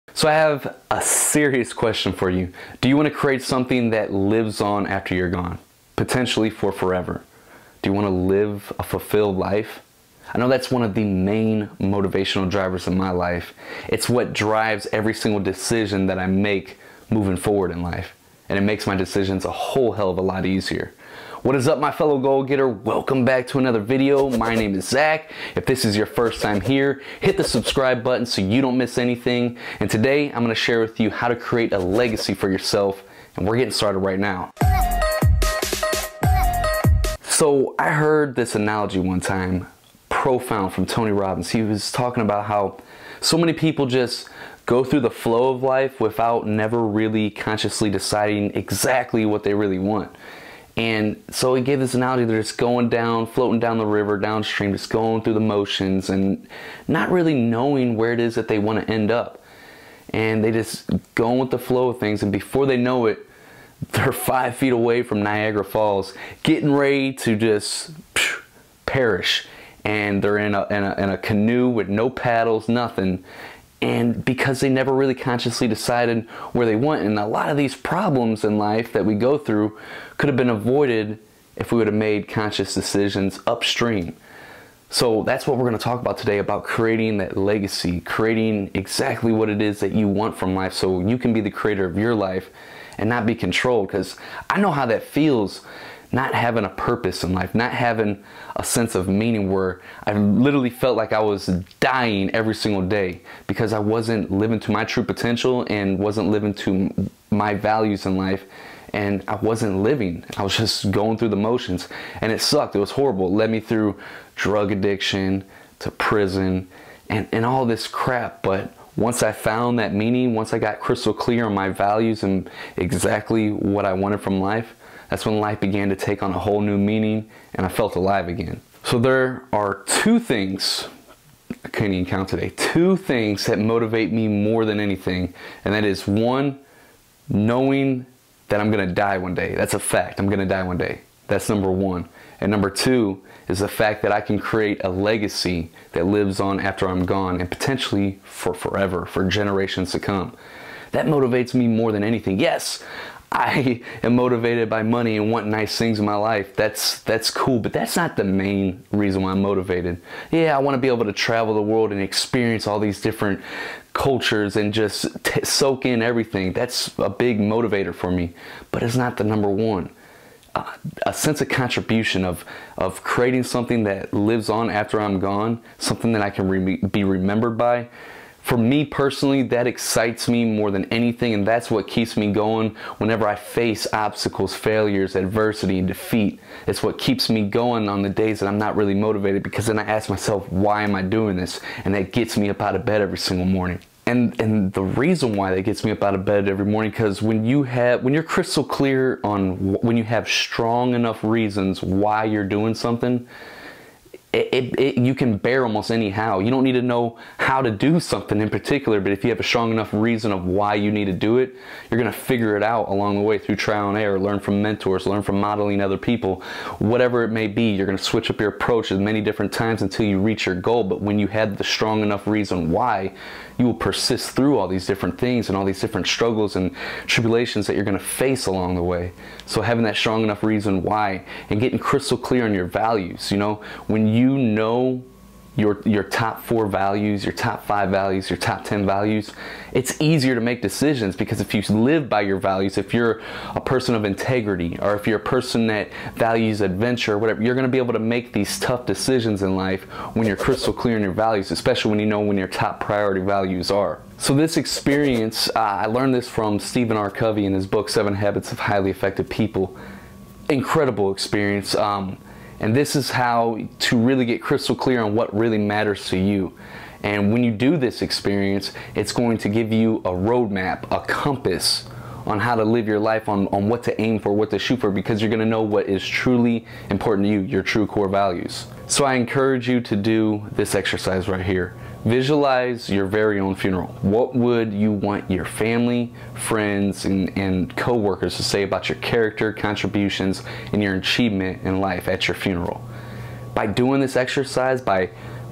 So I have a serious question for you. Do you want to create something that lives on after you're gone? Potentially for forever. Do you want to live a fulfilled life? I know that's one of the main motivational drivers in my life. It's what drives every single decision that I make moving forward in life. And it makes my decisions a whole hell of a lot easier. What is up, my fellow goal getter? Welcome back to another video. My name is Zach. If this is your first time here, hit the subscribe button so you don't miss anything. And today I'm going to share with you how to create a legacy for yourself. And we're getting started right now. So I heard this analogy one time, profound, from Tony Robbins. He was talking about how so many people just go through the flow of life without never really consciously deciding exactly what they really want. And so he gave this analogy, they're just going down, floating down the river, downstream, just going through the motions and not really knowing where it is that they want to end up. And they just go with the flow of things, and before they know it, they're 5 feet away from Niagara Falls, getting ready to just perish. And they're in a canoe with no paddles, nothing. And because they never really consciously decided where they went. And a lot of these problems in life that we go through could have been avoided if we would have made conscious decisions upstream. So that's what we're going to talk about today, about creating that legacy, creating exactly what it is that you want from life so you can be the creator of your life and not be controlled. Because I know how that feels, not having a purpose in life, not having a sense of meaning, where I literally felt like I was dying every single day because I wasn't living to my true potential and wasn't living to my values in life. And I wasn't living. I was just going through the motions, and it sucked. It was horrible. It led me through drug addiction, to prison, and all this crap. But once I found that meaning, once I got crystal clear on my values and exactly what I wanted from life, that's when life began to take on a whole new meaning, and I felt alive again. So there are two things, I couldn't even count today, two things that motivate me more than anything. And that is, one, knowing that I'm gonna die one day. That's a fact. I'm gonna die one day. That's number one. And number two is the fact that I can create a legacy that lives on after I'm gone, and potentially for forever, for generations to come. That motivates me more than anything. Yes, I am motivated by money and want nice things in my life. That's cool, but that's not the main reason why I'm motivated. Yeah, I want to be able to travel the world and experience all these different cultures and just soak in everything. That's a big motivator for me, but it's not the number one. A sense of contribution, of creating something that lives on after I'm gone, something that I can be remembered by. For me personally, that excites me more than anything, and that's what keeps me going whenever I face obstacles, failures, adversity, and defeat. It's what keeps me going on the days that I'm not really motivated, because then I ask myself, why am I doing this? And that gets me up out of bed every single morning. And the reason why that gets me up out of bed every morning, because when you're crystal clear on when you have strong enough reasons why you're doing something, you can bear almost anyhow. You don't need to know how to do something in particular, but if you have a strong enough reason of why you need to do it, you're going to figure it out along the way through trial and error, learn from mentors, learn from modeling other people, whatever it may be. You're going to switch up your approach as many different times until you reach your goal. But when you have the strong enough reason why, you will persist through all these different things and all these different struggles and tribulations that you're going to face along the way. So having that strong enough reason why and getting crystal clear on your values, you know, when you know your top 4 values, your top 5 values, your top 10 values, it's easier to make decisions, because if you live by your values, if you're a person of integrity, or if you're a person that values adventure or whatever, you're going to be able to make these tough decisions in life when you're crystal clear on your values, especially when you know when your top priority values are. So this experience, I learned this from Stephen R. Covey in his book, 7 Habits of Highly Effective People. Incredible experience. And this is how to really get crystal clear on what really matters to you. And when you do this experience, it's going to give you a roadmap, a compass on how to live your life, on what to aim for, what to shoot for, because you're going to know what is truly important to you, your true core values. So I encourage you to do this exercise right here. Visualize your very own funeral. What would you want your family, friends, and co-workers to say about your character, contributions, and your achievement in life at your funeral? By doing this exercise, by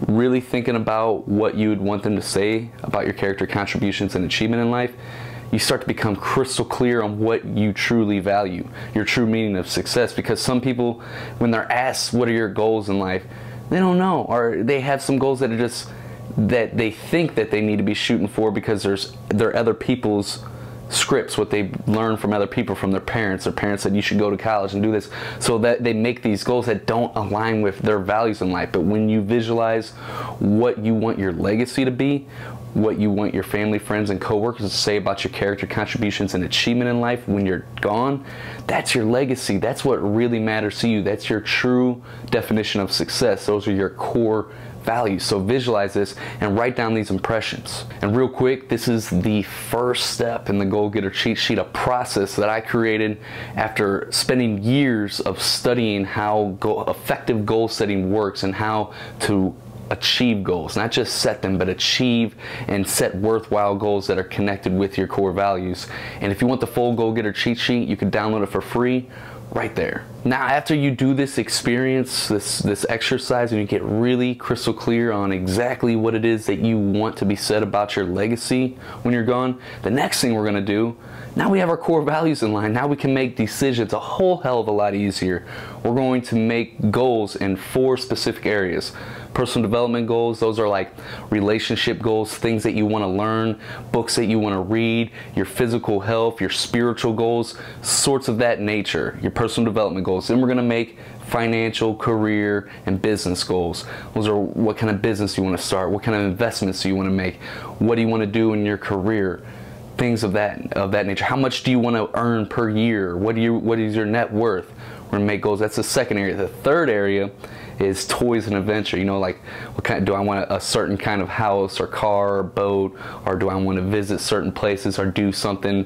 really thinking about what you would want them to say about your character, contributions, and achievement in life, you start to become crystal clear on what you truly value, your true meaning of success. Because some people, when they're asked what are your goals in life, they don't know, or they have some goals that are just that they think that they need to be shooting for because they're other people's scripts, what they learn from other people, from their parents. Their parents said you should go to college and do this, so that they make these goals that don't align with their values in life. But when you visualize what you want your legacy to be, what you want your family, friends, and coworkers to say about your character, contributions, and achievement in life when you're gone, that's your legacy. That's what really matters to you. That's your true definition of success. Those are your core values. So visualize this and write down these impressions. And real quick, this is the first step in the Goal Getter cheat sheet, a process that I created after spending years of studying how effective goal setting works and how to achieve goals, not just set them, but achieve and set worthwhile goals that are connected with your core values. And if you want the full Goal Getter cheat sheet, you can download it for free right there. Now, after you do this experience, this exercise, and you get really crystal clear on exactly what it is that you want to be said about your legacy when you're gone, the next thing we're going to do, now we have our core values in line. Now we can make decisions a whole hell of a lot easier. We're going to make goals in 4 specific areas. Personal development goals, those are like relationship goals, things that you want to learn, books that you want to read, your physical health, your spiritual goals, sorts of that nature, your personal development goals. Then we're going to make financial, career, and business goals. Those are what kind of business you want to start, what kind of investments do you want to make, what do you want to do in your career, things of that nature. How much do you want to earn per year? What is your net worth? We're going to make goals. That's the second area. The third area is toys and adventure. You know, like what kind, do I want a certain kind of house or car or boat, or do I want to visit certain places or do something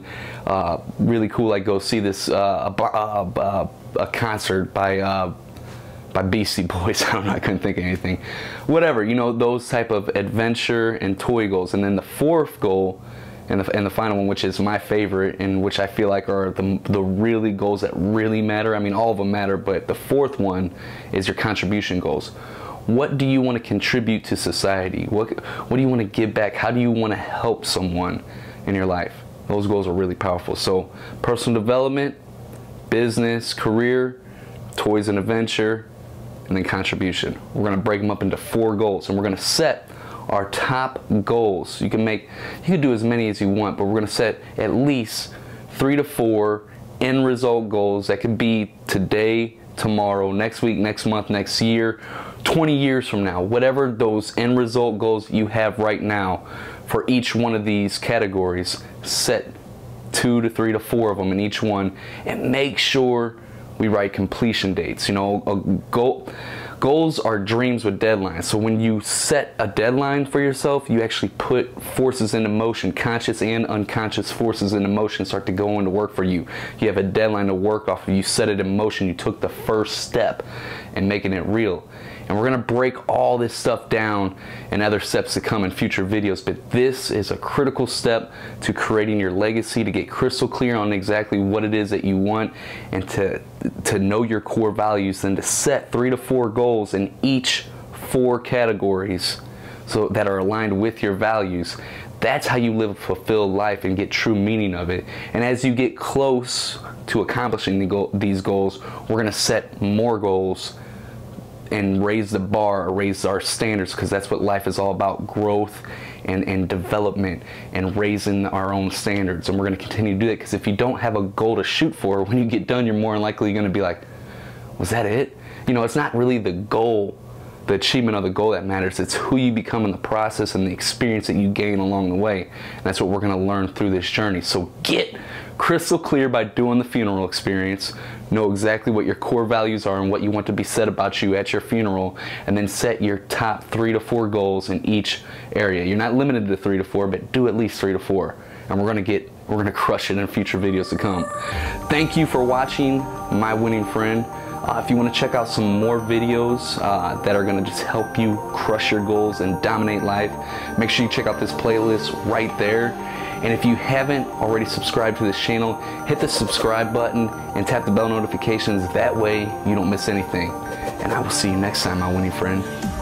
really cool, like go see this a concert by Beastie Boys. I don't know, I couldn't think of anything. Whatever, you know, those type of adventure and toy goals. And then the fourth goal and the final one, which is my favorite, and which I feel like are the really goals that really matter. I mean, all of them matter, but the fourth one is your contribution goals. What do you want to contribute to society? What do you want to give back? How do you want to help someone in your life? Those goals are really powerful. So personal development, business, career, toys and adventure, and then contribution. We're going to break them up into 4 goals, and we're going to set our top goals. You can do as many as you want, but we're going to set at least 3 to 4 end result goals that could be today, tomorrow, next week, next month, next year, 20 years from now, whatever those end result goals you have right now for each one of these categories. Set 2 to 3 to 4 of them in each one, and make sure we write completion dates. You know, goals are dreams with deadlines. So when you set a deadline for yourself, you actually put forces into motion, conscious and unconscious forces into motion start to go into work for you. You have a deadline to work off of. You set it in motion. You took the first step in making it real. And we're going to break all this stuff down and other steps to come in future videos. But this is a critical step to creating your legacy, to get crystal clear on exactly what it is that you want, and to know your core values, then to set 3 to 4 goals in each 4 categories so that are aligned with your values. That's how you live a fulfilled life and get true meaning of it. And as you get close to accomplishing these goals, we're going to set more goals and raise the bar, or raise our standards, because that's what life is all about: growth and development and raising our own standards. And we're going to continue to do that, because if you don't have a goal to shoot for, when you get done, you're more than likely going to be like, was that it? You know, it's not really the goal, the achievement of the goal that matters. It's who you become in the process and the experience that you gain along the way. And that's what we're going to learn through this journey. So get crystal clear by doing the funeral experience. Know exactly what your core values are and what you want to be said about you at your funeral, and then set your top 3 to 4 goals in each area. You're not limited to 3 to 4, but do at least 3 to 4. And we're gonna crush it in future videos to come. Thank you for watching My Winning Friend. If you want to check out some more videos that are going to just help you crush your goals and dominate life, make sure you check out this playlist right there. And if you haven't already subscribed to this channel, hit the subscribe button and tap the bell notifications. That way you don't miss anything. And I will see you next time, my winning friend.